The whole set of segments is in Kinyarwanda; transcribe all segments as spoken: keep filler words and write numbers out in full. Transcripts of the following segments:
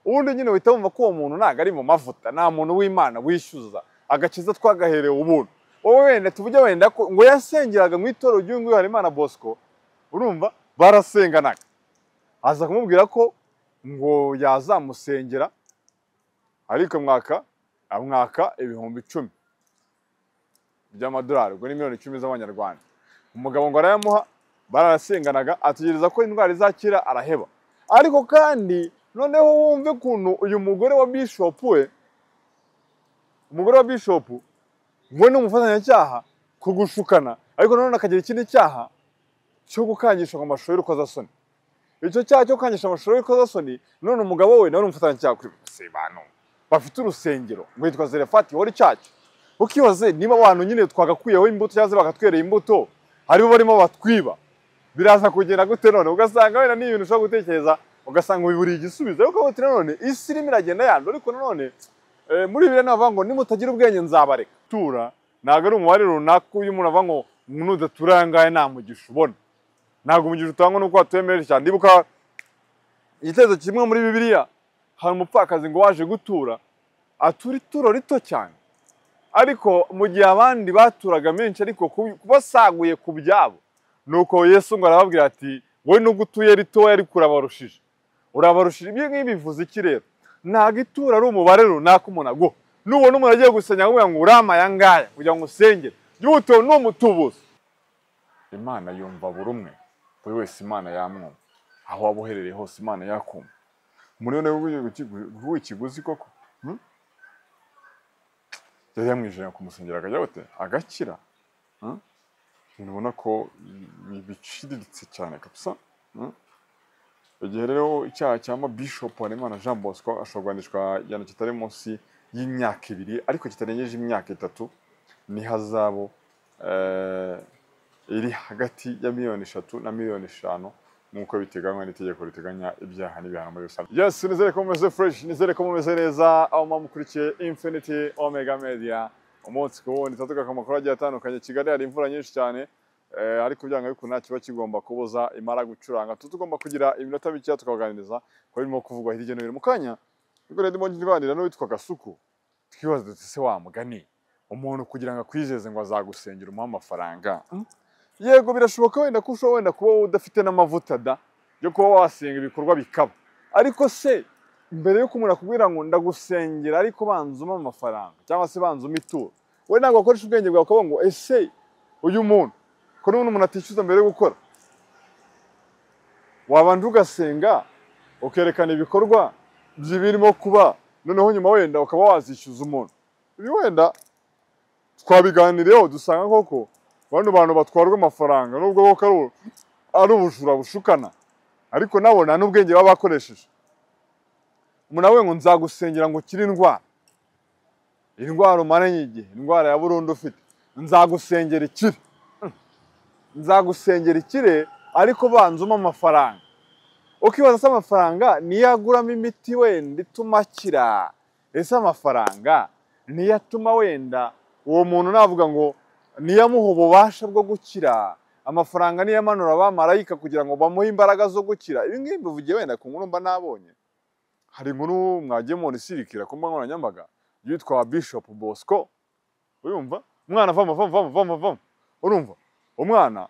ubundi nyine uhita wumva ko uwo muntu ntago ari mu mavuta, nta muntu w'Imana wishyuza agakiza twagaherewe ubuntu. Wowe wenda tuvuge wenda ko ngo yasengeraga mu itorero ry'uyu Harerimana Bosco, urumva barasenganaga, aza kumubwira ko ngo yazamusengera ariko mwaka amwaka ibihumbi icumi by'amadolari, ubwo ni miliyoni icumi z'abanyarwanda. Umugabo ngo arayamuha, barasenganaga, ategereza ko indwara izakira, araheba. Ariko kandi noneho wumve kuntu uyu mugore wa Bishop we, umugore wa Bishop we n'umufatanyacyaha kugushukana, ariko none akagira ikindi cyaha cyo gukangisha mu mashusho y'urukozasoni. Icyo cyaha cyo gukangisha amashusho y'urukozasoni, none umugabo we nawe n'umufatanyacyaha kuri se bantu bafite urusengero ngo yitwa Zerefati Holy Church. Ukibaze niba abantu nyine twagakuyeho imbuto cyangwa bakatwereye imbuto, haribo barimo batwiba, biraza kugenda gute none? Ugasanga wenda ni ibintu ushobora gutekereza ugasanga ubiburiye igisubizo, ariko uti none isi irimo iragenda yando. Ariko none e, muri Bibiliya navuga ngo nimutagira ubwenge nzabareka. Tura ntago ari umubare runaka uyu muntu avuga ngo nudaturanganye nta mugisha ubona. Ntago umugisha utangwa nuko watuyemereje cyane. Ndibuka igitezo kimwe muri Bibiliya, hari umupfakazi ngo waje gutura, atura ituro rito cyane, ariko mu gihe abandi baturaga menshi ariko kubasaguye ku byabo, nuko Yesu ngo arababwira ati wowe nubwo utuye ritoya ariko urabarushije. Urabarushije. Ibyo ngibi bivuze iki rero? Ntago itura ari umubare runaka umuntu aguha. Nubona umuntu agiye gusenya ngo ngo urama yangaya kugira ngo usengere, y'ubuto n'umutubuzi. Imana yumva buri umwe, buri wese Imana yamwumva, aho waba uherereye hose Imana yakumva. Umuntu w'uyu ikiguzi koko yari yamwijanye kumusengera akajya gute agakira. Ubona ko biciriritse cyane kabisa. Igihe rero icyaha cyama Bishop Harerimana Jean Bosco ashobora guhanishwa igihano kitari munsi y'imyaka ibiri, ariko kitarengeje imyaka itatu n'ihazabo iri hagati ya miliyoni eshatu na miliyoni eshanu nk'uko biteganywa n'itegeko riteganya ibyaha n'ibihano muri rusange. Yes, nizere ko mumeze fresh, nizere ko mumeze neza aho mukurikiye Infinity Omega Media. Umunsi ku wundi tatuka amakuru agiye atandukanye. Kigali hari imvura nyinshi cyane, eh, ariko byanga biko nta kiba kigomba kubuza imara gucuranga. Tutugomba kugira iminota mike tukaganiriza ko birimo kuvugwa hirya no hino mu kanya. Ubwo rero ndimo ngivanira no witwa Gasuku, twibaza duti se wa mugani umuntu kugira ngo akwizeze ngo azagusengera umuha amafaranga. Hmm? Yego birashoboka wenda ko ushobora wenda kuba udafite n'amavuta da yo kuba wasenga ibikorwa bikaba, ariko se mbere yo kumura kubwira ngo ndagusengera ariko banzuma amafaranga cyangwa se banzuma ituro, we ntabwo akoresha ubwenge bwawe ukavuga ngo ese uyu muntu ko n'umuntu umuntu atishyuza mbere yo gukora, wabanje ugasenga ukerekana ibikorwa by'ibirimo kuba, noneho nyuma wenda ukaba wazishyuza umuntu. Ibi wenda twabiganiriyeho dusanga koko bano bantu batwarwa amafaranga nubwo koko ari ubujura bushukana, ariko nabo nta n'ubwenge baba bakoresheje. Umuntu awe ngo nzagusengera ngo kiri indwara, indwara umaranye igihe, indwara ya burundu ufite, nzagusengera ikire. Nzagusengera ikire ariko banzuma amafaranga. Ukibaza se amafaranga niyo aguramo imiti wenda ituma akira? Ese amafaranga niyo atuma wenda uwo muntu navuga ngo niyo amuha ububasha bwo gukira? Amafaranga niyo amanura abamarayika kugira ngo bamuhe imbaraga zo gukira? Ibi ngibi bivugiye wenda ku nkuru mba nabonye. Hari inkuru mwagiye mubona isirikira ku mbuga nkoranyambaga yitwa Bishop Bosco. Urumva? Umwana vama vama vama vama vama. Urumva? Umwana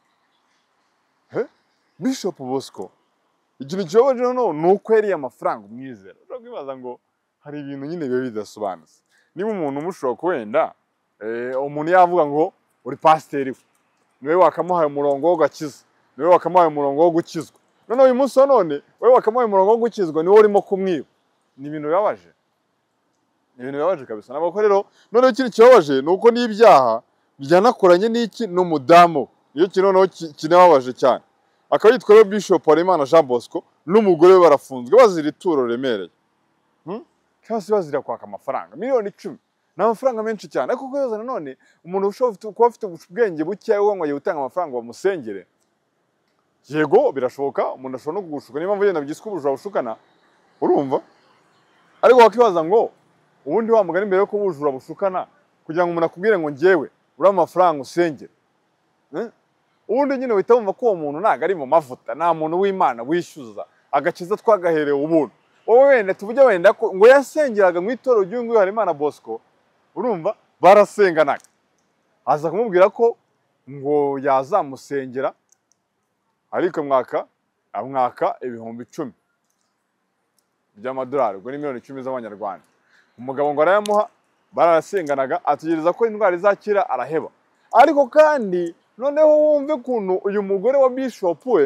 he Bishop Bosco ikintu cyobaje no nuko yari amafaranga umwizera. Uragwibaza ngo hari ibintu nyine bibe bidasobanutse. Niba umuntu umushobora kwenda eh umuntu yavuga ngo uri pasiteri, niwe wakamuhaye umurongo wo gakiza, niwe wakamuhaye umurongo wo gukizwa, none uyu munsi none wewe wakamuhaye umurongo wo gukizwa niwe urimo kumwiba. Ni ibintu bibabaje, ni ibintu bibabaje kabisa. Nabo rero none ikindi cyobaje nuko n'ibyaha byanakoranye n'iki n'umudamu, iyo kino no kinababaje cyane. Akaba yitwa Bishop Harerimana Jean Bosco n'umugore we barafunzwe bazira ituro remereye. Hmm? Kandi bazira kwaka amafaranga miliyoni icumi. Na amafaranga menshi cyane, ariko kuyoza nanone umuntu ushobora kuba afite ubwenge buke ngo ngo yutanga amafaranga bamusengere. Yego birashoboka umuntu ashobora no kugushuka, niba mvuye nabyiswe ubujura bushukana, urumva? Ariko wakibaza ngo ubundi wa mugani mbere yo kubujura bushukana kugira ngo umuntu akubwire ngo ngewe uri amafaranga usengere. Eh? Ubundi nyine uhita wumva ko uwo muntu ntago ari mu mavuta, nta muntu w'Imana wishyuza agakiza twagaherewe ubuntu. wowe wenda tuvuge wenda ko ngo yasengeraga mu itorero ry'uyu Harerimana Bosco, urumva barasenganaga, aza kumubwira ko ngo yazamusengera ariko mwaka amwaka ibihumbi icumi by'amadolari, ubwo ni miliyoni icumi z'abanyarwanda. Umugabo ngo arayamuha, barasenganaga, ategereza ko indwara izakira, araheba. Ariko kandi noneho wumve kuntu uyu mugore wa Bishop we,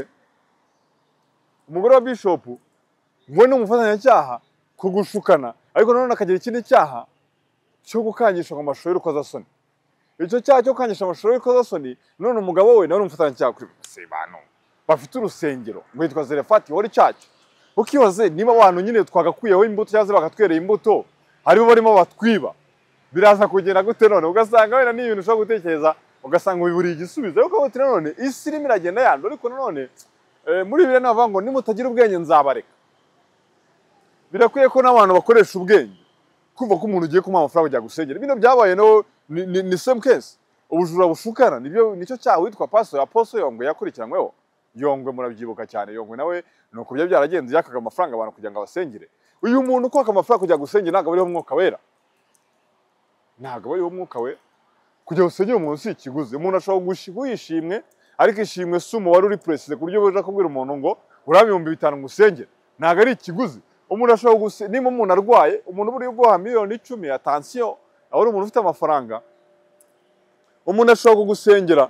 umugore wa Bishop ngo ni umufatanyacyaha kugushukana, ariko none akagira ikindi cyaha cyo gukangisha mu mashusho y'urukozasoni. Icyo cyaha cyo gukangisha amashusho y'urukozasoni, none umugabo we nawe umufatanyacyaha kuri se bantu bafite urusengero ngo yitwa Zerefati Holy Church. Ukibaze niba abantu nyine twagakuyeho imbuto cyangwa bakatwereye imbuto aribo barimo batwiba, biraza kugenda gute none? Ugasanga wenda ni ibintu ushobora gutekereza ugasanga ubiburiye igisubizo, ariko uti none isi irimo iragenda yando. Ariko none e, muri bibiri navuga ngo nimutagira ubwenge nzabareka. Birakwiye ko n'abantu bakoresha ubwenge, kumva ko umuntu ugiye kumuha amafaranga kujya gusengera. Bino byabaye no ni, ni, ni same case, ubujura bushukana nibyo nicyo cyaha witwa Pastor Apostle Yongwe yakurikiranyweho. Yongwe murabyibuka cyane, Yongwe nawe nuko bya byaragenze yakaga amafaranga abantu kugira ngo abasengere. Uyu muntu kwaka amafaranga kujya gusengera ntago bariho umwuka wera, ntago bariho umwuka wera. Kujya gusengera umuntu si ikiguzi. Umuntu ashobora gushigwa yishimwe, ariko ishimwe sumo wari uri precise ku buryo boje kubwira umuntu ngo urabihumbi bitanu ngusengera, ntago ari ikiguzi. Umuntu ashobora guse nimo umuntu arwaye, umuntu buri guha miliyoni icumi, attention, aho umuntu ufite amafaranga, umuntu ashobora kugusengera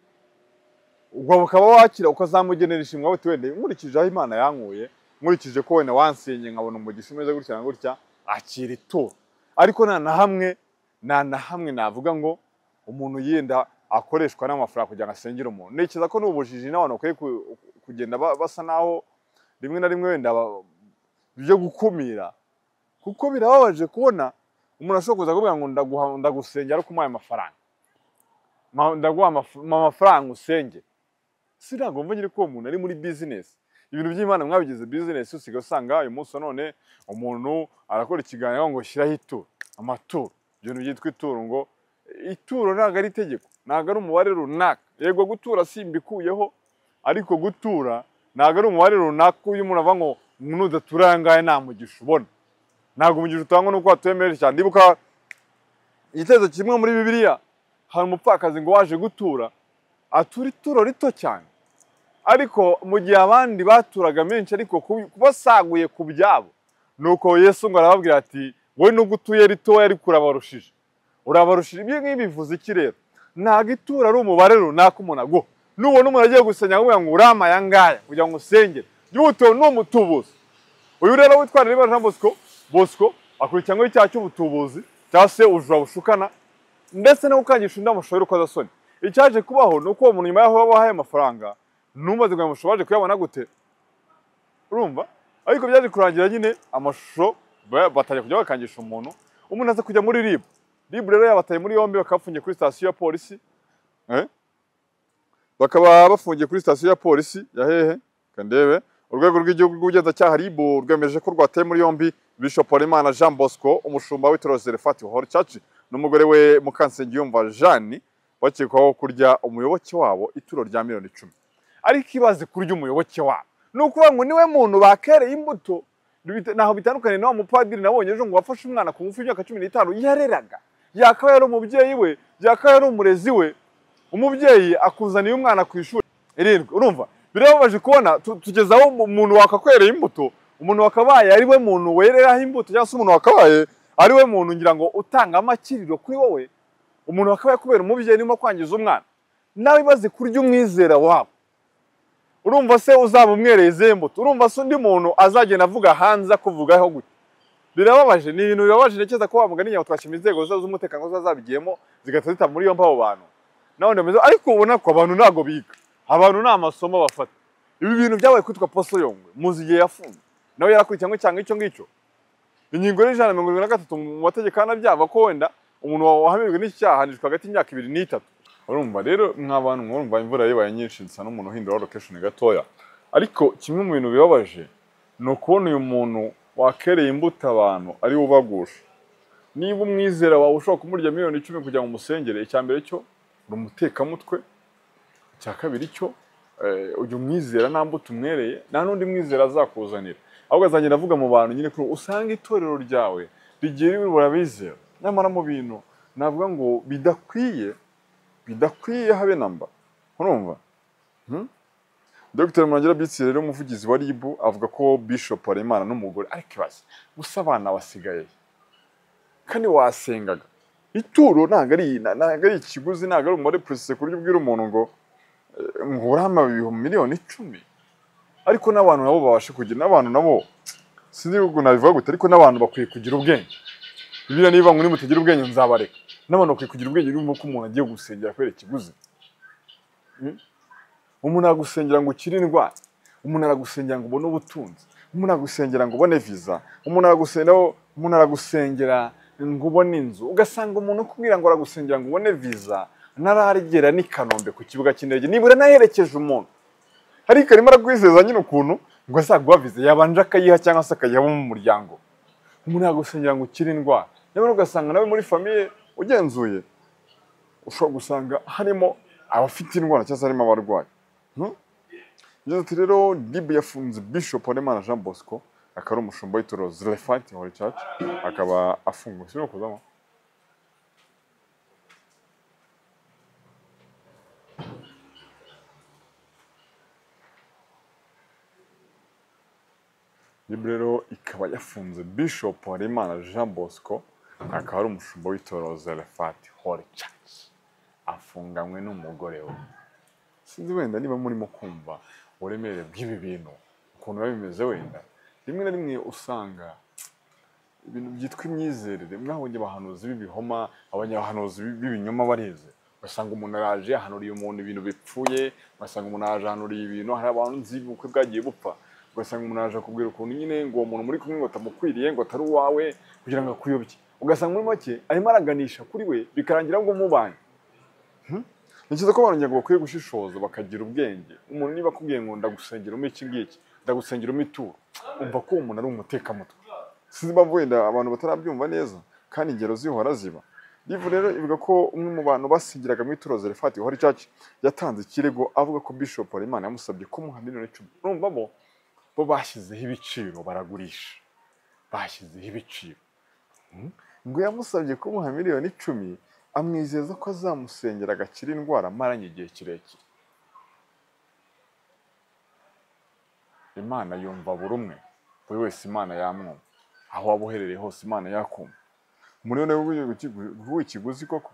ubwo ukaba wakira ukazamugenera ishimwe wowe twende nkurikije aho Imana yankuye, nkurikije ko wenda wansenye nkabona umugisha umeze gutya na gutya, akira ituro. Ariko nta na hamwe nta na hamwe navuga ngo umuntu yenda akoreshwa n'amafaranga kugira ngo asengere umuntu. Nekiza ko n'ubujiji n'abantu bakwiye kugenda basa naho rimwe na rimwe wenda byo gukumira, kuko birababaje kubona umuntu ashobora kuza kuvuga ngo ndaguha ndagusengera ariko umuhaye amafaranga, ndaguha amafaranga usenge. Sirango mvugire ko umuntu ari muri business, ibintu by'Imana mwabigize business, usiga usanga uyu munsi none umuntu arakora ikiganiro ngo shyiraho ituro, amaturo, ibintu byitwa ituro. Ngo ituro ntago ari itegeko, ntago ari umubare runaka. Yego gutura simbikuyeho, ariko gutura ntago ari umubare runaka. Uyu muntu avuga ngo umuntu udaturangaye nta mugisha ubona, ntago umugisha utangwa nuko watuyemereje cyane. Ndibuka igitezo kimwe muri Bibiliya, hari umupfakazi ngo waje gutura, atura ituro rito cyane, ariko mu gihe abandi baturaga menshi ariko kubasaguye ku byabo, nuko Yesu ngo arababwira ati wowe nubwo utuye ritoya ariko urabarushije, urabarushije. Ibyo ngibi bivuze iki rero? Ntago itura ari umubare runaka umuntu aguha. Nubona umuntu agiye gusenya ngo ngo urama yangaya kugira ngo usengere, by'ubuto n'umutubuzi. Uyu rero witwa Harerimana Jean Bosco Bosco akurikiranyweho icyaha cy'ubutubuzi cyangwa se ubujura bushukana ndetse no gukangisha undi amashusho y'urukozasoni. Icyaje kubaho nuko uwo muntu nyuma yaho babahaye amafaranga numaze ngo amashusho baje kuyabona gute, urumva? Ariko byaje kurangira nyine amashusho batajya kujya bakangisha umuntu, umuntu aza kujya muri RIB. RIB rero yabataye muri yombi, bakafungiye kuri station ya polisi, eh bakaba bafungiye kuri station ya polisi ya hehe kandebe. Urwego rw'igihugu rw'ubugenzacyaha RIB rwemeje ko rwataye muri yombi Bishop Harerimana Jean Bosco, umushumba w'itorero Zerefati Holy Church, n'umugore we Mukansengiyumva Jeanne, bakekwaho kurya umuyoboke wabo ituro rya miliyoni icumi. Ariko ibaze kurya umuyoboke wabo, nukuvuga ngo niwe muntu bakereye imbuto. Naho bitandukanye na mupadiri nabonye ejo ngo wafashe umwana ku ngufu y'imyaka cumi n'itanu yareraga, yakaba yari umubyeyi we, yakaba yari umurezi we. Umubyeyi akuzaniye umwana ku ishuri irindwi, urumva? Birababaje kubona tugezaho umuntu wakakwereye imbuto, umuntu wakabaye ari we muntu wereraho imbuto, cyangwa se umuntu wakabaye ari we muntu ngira ngo utanga amakiriro kuri wowe. Umuntu wakabaye kubera umubyeyi nimo kwangiza umwana, nawe ibaze kurya umwizera wabo. Urumva se uzaba umwereze imbuto? Urumva se undi muntu azagenda avuga hanze kuvugaho gute? Birababaje, ni ibintu bibabaje. Nekeza ko bamugani nyawo twashima inzego z'umutekano zazabigiyemo zigahita zita muri yo mpabo bantu. Naho ndemeza, ariko ubona ko abantu ntago biga, abantu nta masomo bafata. Ibi bintu byabaye kwitwa Apostle Yongwe muzi igihe yafunze, nawe yarakurikiranywe cyangwa icyo ngicyo. Ingingo y'ijana na mirongo irindwi na gatatu mu mategeko anabyava ko wenda umuntu wahamijwe n'icyaha hanishwa hagati y'imyaka ibiri n'itatu. Urumva rero nk'abantu mwumva imvura yabaye nyinshi nsa n'umuntu uhindura location gatoya. Ariko kimwe mu bintu bibabaje ni ukubona uyu muntu wakereye imbuto abantu ari ubagusha. Niba umwizera wawe ushobora kumurya miliyoni icumi kugira ngo umusengere, icyambere cyo urumutekamutwe, cya kabiri cyo uyu mwizera nta mbuto umwereye nta n'undi mwizera azakuzanira. ahubwo azagenda avuga mu bantu nyine ko usanga itorero ryawe rigiye ribura abizera, nyamara mu bintu navuga ngo bidakwiye bidakwiye habe namba. Urumva? Hmm? Dr Murangira Bitsi rero umuvugizi wa R I B avuga ko Bishop Harerimana n'umugore ariko ibaze gusa abana wasigaye kandi wasengaga ituro ntago ari ntago ari ikiguzi, ntago ari umubare precise kuryo ubwira umuntu ngo ngo urama miliyoni icumi, ariko n'abantu nabo babashe kugira, n'abantu nabo sinzi uko nabivuga gute, ariko n'abantu bakwiye kugira ubwenge. Bibiliya niba muri mutagira ubwenge nzabareka, n'abantu bakwiye kugira ubwenge urimo ko umuntu agiye gusengera kwera ikiguzi. Hmm? Umuntu aragusengera ngo ukire indwara, umuntu aragusengera ngo ubone ubutunzi, umuntu aragusengera ngo ubone visa, umuntu aragusengera umuntu aragusengera ngo ubone inzu, ugasanga umuntu kubwira ngo aragusengera ngo ubone visa nararigera ni Kanombe ku kibuga cy'indege nibura naherekeje umuntu, ariko arimo aragwizeza nyine ukuntu ngo azaguha visa yabanje akayiha cyangwa se akayiha mu muryango. Umuntu aragusengera ngo ukire indwara, nyamara ugasanga nawe muri famille ugenzuye ushobora gusanga harimo abafite indwara cyangwa se harimo abarwayi. Ati rero R I B yafunze Bishop Harerimana Jean Bosco akaba umushumba w'itorero Zelephant Holy Church, akaba afunguwe sino kuzamo. R I B rero ikaba yafunze Bishop Harerimana Jean Bosco akaba ari umushumba w'itorero Zelephant Holy Church, afunganywe n'umugore we. Sinzi wenda niba murimo kumva uburemere bw'ibi bintu ukuntu biba bimeze, wenda rimwe na rimwe usanga ibintu byitwa imyizerere mwabonye abahanuzi b'ibihoma, abanyabahanuzi b'ibinyoma barize, ugasanga umuntu araje ahanuriye umuntu ibintu bipfuye, ugasanga umuntu araje ahanuriye ibintu, hari abantu nzi ubukwe bwagiye bupfa, ugasanga umuntu araje akubwira ukuntu nyine ngo uwo muntu muri kumwe ngo atamukwiriye ngo atari uwawe kugira ngo akuyobye, ugasanga muri make arimo araganisha kuri we bikarangira ngo mubanye. Nikiza ko abantu ngo bakwiye gushishoza bakagira ubwenge. Umuntu niba akubwiye ngo ndagusengera mu iki ngiki, ndagusengera mu ituro, umva ko umuntu ari umutekamutwe. Sinzi bamwe wenda abantu batarabyumva neza kandi ingero zihora ziba. Livu rero ivuga ko umwe mu bantu basingiraga mu ituro Zelephant Holy Church yatanze ikirego avuga ko Bishop Harerimana yamusabye kumuha miliyoni icumi. Urumva bo bo bashyizeho ibiciro baragurisha, bashyizeho ibiciro. Ngo yamusabye kumuha miliyoni icumi, amwizeza ko azamusengera agakira indwara amaranye igihe kirekire. Imana yumva buri umwe, buri wese Imana yamwumva, aho waba uherereye hose Imana yakumva. Umuriyone w'ikiguzi koko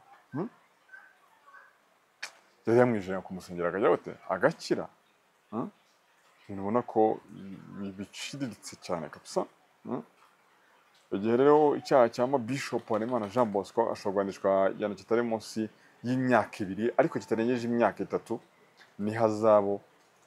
yari yamwijanye kumusengera akajya gute agakira. Ubona ko biciriritse cyane kabisa. Igihe rero icyaha cyangwa Bishop Harerimana Jean Bosco ashobora guhanishwa igihano kitari munsi y'imyaka ibiri ariko kitarengeje imyaka itatu n'ihazabu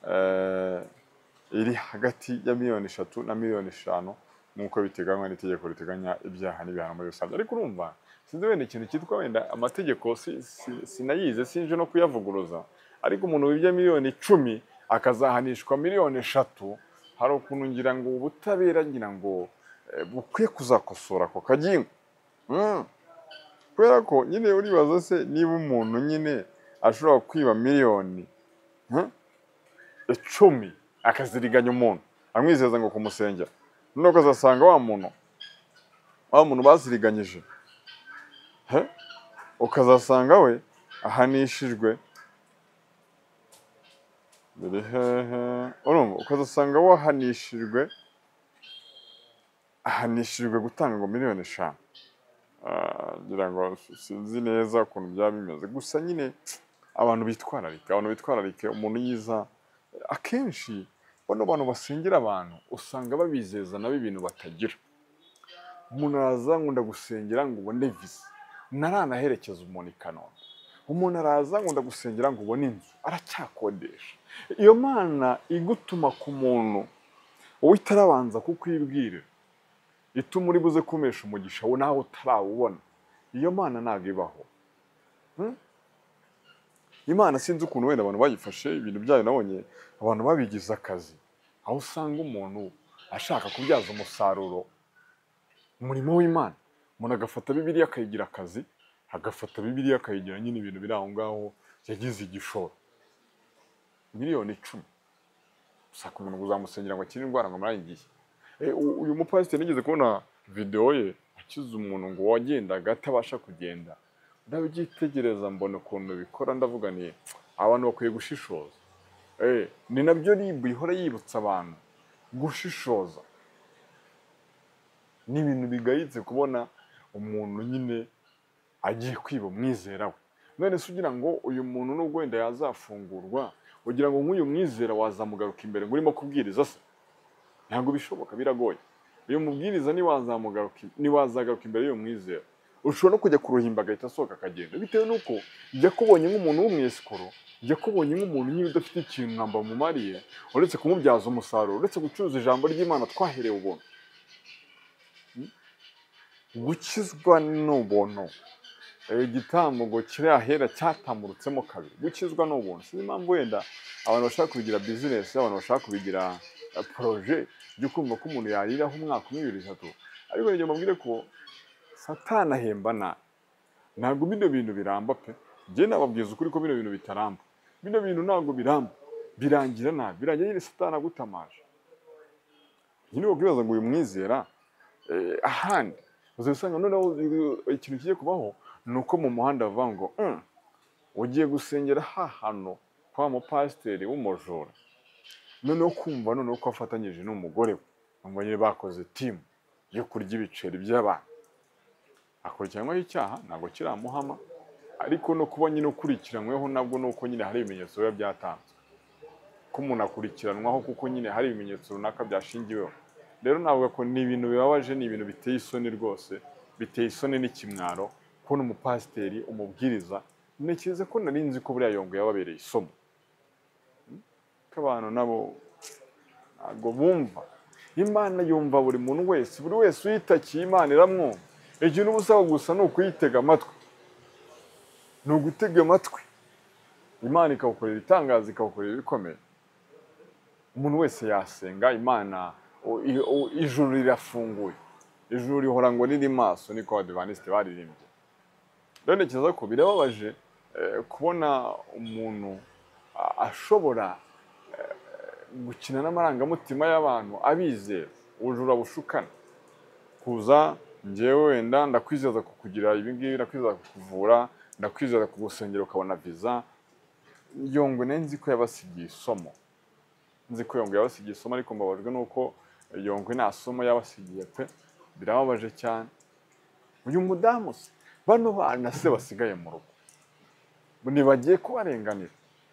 iri hagati ya miliyoni eshatu na miliyoni eshanu nk'uko biteganywa n'itegeko riteganya ibyaha n'ibihano muri rusange. Ariko urumva sinzi wenda ikintu cyitwa wenda amategeko sinayize sinje no kuyavuguruza, ariko umuntu wibye miliyoni icumi akazahanishwa miliyoni eshatu, hari ukuntu ngira ngo ubutabera ngira ngo bukwiye kuzakosora ako kagingo. Kubera ko nyine uribaza se niba umuntu nyine ashobora kwiba miliyoni icumi akaziriganya umuntu amwizeza ngo kumusengera, nuko azasanga wa muntu wa muntu baziriganyije ukazasanga we ahanishijwe urumva ukazasanga wahanishijwe ahanishijwe gutanga ngo miliyoni eshanu. Ngira ngo sinzi neza ukuntu byaba bimeze, gusa nyine abantu bitwararika abantu bitwararike umuntu yiza. Akenshi bano bantu basengera abantu usanga babizeza nabo ibintu batagira. Umuntu araza ngo ndagusengera ngo ubone visa, naranaherekeza umuntu i Kanombe. Umuntu araza ngo ndagusengera ngo ubone inzu, aracyakodesha. Iyo Mana igutuma ku muntu wowe itarabanza kukwibwirira, ituma uri buze kumesha umugisha wo nawe utarawubona, iyo Mana ntabwo ibaho. Imana sinzi ukuntu wenda abantu bayifashe ibintu byayo, nabonye abantu babigize akazi, aho usanga umuntu ashaka kubyaza umusaruro umurimo w'Imana. Umuntu agafata Bibiliya akayigira akazi, agafata Bibiliya akayigira nyine ibintu biri aho ngaho yagize igishoro. Miliyoni icumi usanga umuntu uzamusengera ngo akire indwara ngo murayigiye. uyu mupasiteri nigeze kubona video ye akiza umuntu ngo wagendaga atabasha kugenda, ndabyitegereza mbona ukuntu bikora, ndavuga ni abantu bakwiye gushishoza. Eh, ni nabyo ribu ihora yibutsa abantu gushishoza. Ni ibintu bigayitse kubona umuntu nyine agiye kwiba umwizera we. None se ugira ngo uyu muntu nubwo wenda yazafungurwa, ugira ngo nk'uyu mwizera wazamugaruka imbere ngo urimo kubwiriza se? Ntabwo bishoboka, biragoye. Uyu mubwiriza ni wazamugaruka ni wazagaruka imbere y'uyu mwizera, ushobora no kujya kuruhimba agahita asohoka akagenda, bitewe nuko jya kubonye nk'umuntu w'umwesikoro, jya kubonye nk'umuntu nyine udafite ikintu namba mumariye uretse kumubyaza umusaruro, uretse gucuruza ijambo ry'Imana twaherewe ubuntu. Gukizwa n'ubuntu. Igitambo ngo kiri ahera cyatamurutsemo kabiri. Gukizwa n'ubuntu. Sinzi impamvu wenda abantu bashaka kubigira business, abantu bashaka kubigira projet byo kumva ko umuntu yariraho umwaka umwe bibiri bitatu. Ariko njye mbabwire ko Satani ahemba nabi. Ntabwo bino bintu biramba pe. Njye nababwiza ukuri ko bino bintu bitaramba. Bino bintu ntabwo biramba. Birangira nabi. Birangira nyine Satani agutamaje. Nyine ukwibaza ngo uyu mwizera eh, ahandi uzasanga noneho ikintu kigiye kubaho nuko mu muhanda bavuga ngo mm, ugiye gusengera ha hano kwa mupasiteri w'umujura. Noneho kumva noneho ko afatanyije n'umugore we, ngo nyine bakoze team yo kurya ibiceri by'abantu. Akurikiranweho icyaha ntabwo kiramuhama, ariko no kuba nyine ukurikiranyweho nabwo nuko nyine hari ibimenyetso biba byatanzwe ko umuntu akurikiranwaho, kuko nyine hari ibimenyetso runaka byashingiweho. Rero navuga ko ni ibintu bibabaje, ni ibintu biteye isoni rwose, biteye isoni n'ikimwaro kubona umupasiteri umubwiriza. Ntekereza ko nari nzi ko buriya Yongwe yababereye isomo, ko abantu nabo ntabwo bumva. Imana yumva buri muntu wese, buri wese uyitakiye Imana iramwumva. Ikintu uba usaba gusa ni ukuyitega amatwi, ni ugutega amatwi, Imana ikawukorera itangaza, ikawukorera ibikomeye. Umuntu wese yasenga Imana, ijuru rirafunguye, ijuru rihora ngo riri maso, niko Abadivantisite baririmbye. Rero ntekereza ko birababaje kubona umuntu ashobora gukina n'amarangamutima y'abantu abizera, ubujura bushukana. Kuza njyewe wenda ndakwizeza kukugira ibi ngibi, ndakwizeza kukuvura, ndakwizeza kugusengera ukabona visa. Yongwe nari nzi ko yabasigiye isomo, nzi ko Yongwe yabasigiye isomo, ariko mbabajwe nuko Yongwe nta somo yabasigiye pe. Birababaje cyane. Uyu mudamu se, bano bana se basigaye mu rugo, ntibagiye kubarenganira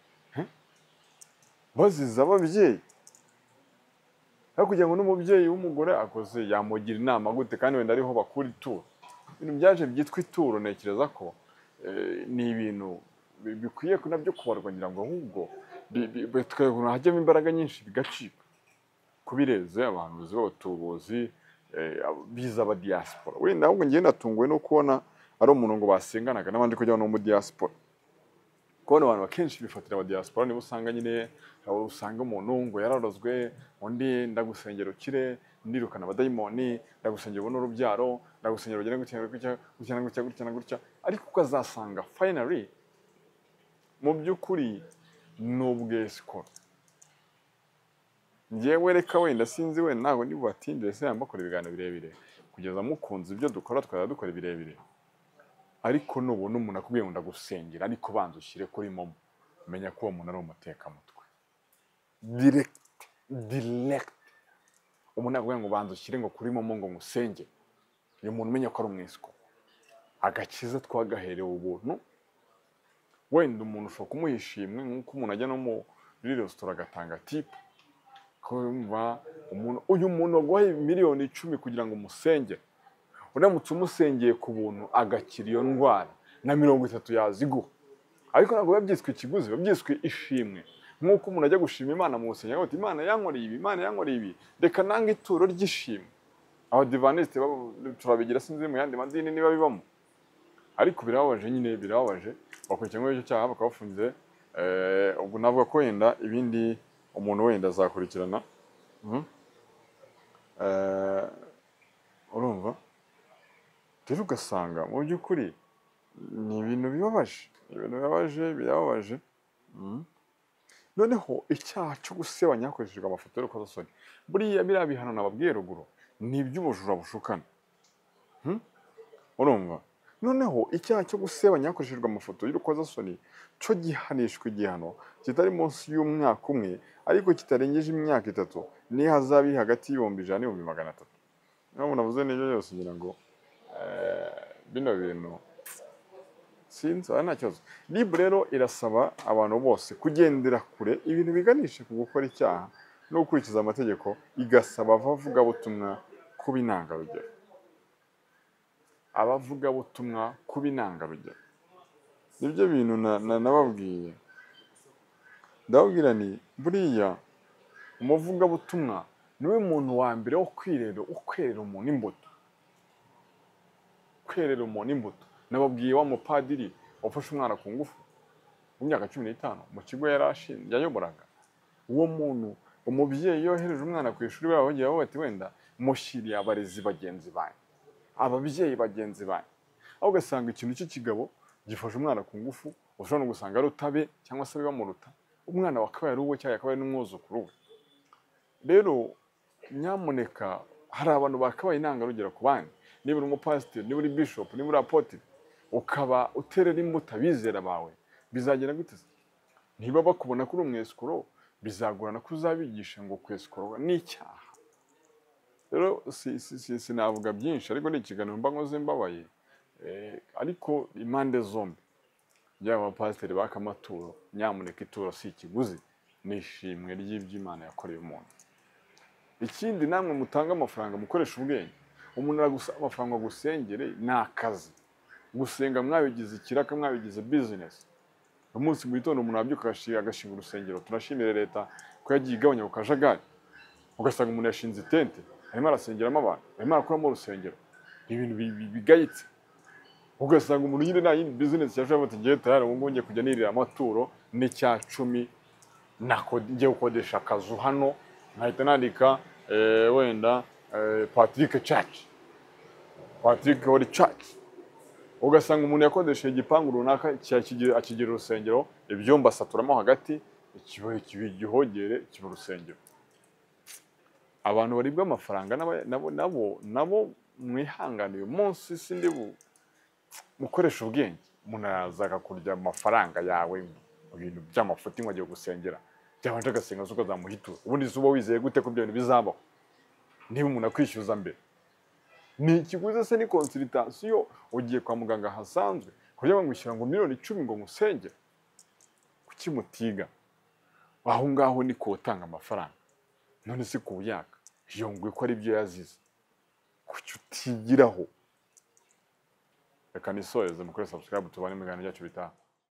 baziza ababyeyi, ariko kugira ngo n'umubyeyi w'umugore akoze yamugira inama gute kandi wenda ariho bakura ituro. Ibintu byaje byitwa ituro, ntekereza ko ni ibintu bikwiye nabyo kubarwa, ngira ngo ahubwo tukabona hajyamo imbaraga nyinshi bigacika. Kubireze abantu b'abatubuzi biza aba diaspora. Wenda ahubwo ngiye natunguwe no kubona ari umuntu ngo basenganaga n'abandi kujya no mu diaspora. Kubona abantu akenshi bifatira aba diaspora, niba usanga nyine usanga umuntu ngo yararozwe, undi ndagusengera ukire, ndirukana abadayimoni, ndagusengera ubone urubyaro, ndagusengera ugende gutya gutya gutya gutya gutya gutya, ariko ukazasanga finally mu by'ukuri n'ubwesikoro. Njyewe reka wenda sinzi wenda ntabwo ndi bubatindire se mbakora ibiganiro birebire kugeza mukunze ibyo dukora, twara dukora birebire. Ariko nubona umuntu akubwiye ngo ndagusengera ariko banza ushyire kuri momo, menya ko uwo muntu ari umutekamutwe direct direct. Umuntu akubwiye ngo banza ushyire ngo kuri momo ngo ngusenge, uyu muntu umenya ko ari umwisiko. Agakiza twagaherewe ubuntu. Wenda umuntu ushobora kumuhishimwe nk'uko umuntu ajya no muri resitora agatanga tipu, kumva umuntu uyu muntu waguhaye miliyoni icumi kugira ngo umusengere, uramutse umusengeye ku buntu agakira iyo ndwara na mirongo itatu yaziguha. Ariko ntabwo biba byiswe ikiguzi, biba byiswe ishimwe. Nk'uko umuntu ajya gushima Imana mu rusengero ati Imana yankoreye ibi, Imana yankoreye ibi, reka nange ituro ry'ishimwe. Abadivantisite turabigira sinzi mu yandi madini niba bibamo. Ariko birababaje nyine, birababaje bakurikiranweho icyo cyaha bakabafunze. Ubwo navuga ko wenda ibindi umuntu wenda azakurikirana. Urumva rero ugasanga mu by'ukuri ni ibintu bibabaje, ibintu bibabaje birababaje. noneho icyaha cyo gusebanya hakoreshejwe amafoto y'urukozasoni, buriya biriya bihano nababwiye ruguru ni iby'ubujura bushukana. Hmm? urumva noneho icyaha cyo gusebanya hakoreshejwe amafoto y'urukozasoni cyo gihanishwa igihano kitari munsi y'umwaka umwe ariko kitarengeje imyaka itatu niyo hazaba iri hagati y'ibihumbi ijana n'ibihumbi magana atatu. niyo navuze n'ibyo byose ngira ngo bino bintu sinzi nta kibazo. R I B rero irasaba abantu bose kugendera kure ibintu biganisha ku gukora icyaha no gukurikiza amategeko, igasaba abavugabutumwa kuba intangarugero abavugabutumwa kuba intangarugero. Nibyo bintu nababwiye, ndababwira ni buriya umuvugabutumwa niwe muntu wa mbere wo kwirera ukwerera umuntu imbuto kwerera umuntu imbuto. Nababwiye wa mupadiri wafashe umwana ku ngufu mu myaka cumi n'itanu mu kigo yarashinze yayoboraga. Uwo muntu umubyeyi yohereje umwana ku ishuri babo bagiye bati wenda mushyiriye abarezi bagenzi banyu ababyeyi bagenzi banyu, aho ugasanga ikintu cy'ikigabo gifashe umwana ku ngufu, ushobora no gusanga ari utabe cyangwa se bamuruta, umwana wakabaye ari uwe cyangwa yakabaye n'umwuzukuru we. Rero nyamuneka hari abantu bakabaye intangarugero ku bandi. Niba uri umupasiteri, niba uri bishop, niba uri apotire, ukaba uterera imbuto abizera bawe, bizagera gute? Niba bakubona kuri umwesikoro, bizagorana ko uzabigisha ngo kwesikoro ni icyaha. Rero sinavuga byinshi ariko ni ikiganiro mba nkoze mbabaye, ariko impande zombi byaba abapasiteri baka amaturo, nyamuneka ituro si ikiguzi, ni ishimwe ry'iby'Imana yakoreye umuntu. Ikindi namwe mutanga amafaranga mukoresha ubwenge, umuntu aragusaba amafaranga gusengere ni akazi. Gusenga mwabigize ikiraka, mwabigize business. Umunsi mu gitondo umuntu abyuka agashinga urusengero, turashimira leta ko yagiye igabanya ku kajagari. Ugasanga umuntu yashinze itente arimo arasengeramo abantu, arimo arakoramo urusengero, ibintu bigayitse. Ugasanga umuntu nyine nta yindi business yashaka ati ngiye tayari ubu ngubu ngiye kujya nirira amaturo n'icya cumi ngiye gukodesha akazu hano, nkahita nandika wenda Patrick Church, Patrick Holy Church. Ugasanga umuntu yakodesheje igipangu runaka akigira urusengero, ibyumba saturamo hagati, ikibaye kibigihogere kiba urusengero. Abantu baribwa amafaranga nabo nabo nabo mwihanganiye umunsi sindi bu mukoresha ubwenge. Umuntu arazaga kurya amafaranga yawe mu bintu by'amafuti ngo agiye gusengera, byabanje agasenga zuko zamuhitura. Ubundi zuba wizeye gute ko ibyo bintu bizabaho niba umuntu akwishyuza mbere? Ni ikiguzi se, ni consultation ugiye kwa muganga hasanzwe kugira ngo ngwishyura ngo miliyoni icumi ngo musengere? Kuki mutiga? Aho ngaho ni ko utanga amafaranga, none se kubuyaka iyo ngwe ko ari byo yazize, kuki utigiraho? Reka nisoheze mukore subscribe tubane mu biganiro byacu bitaha.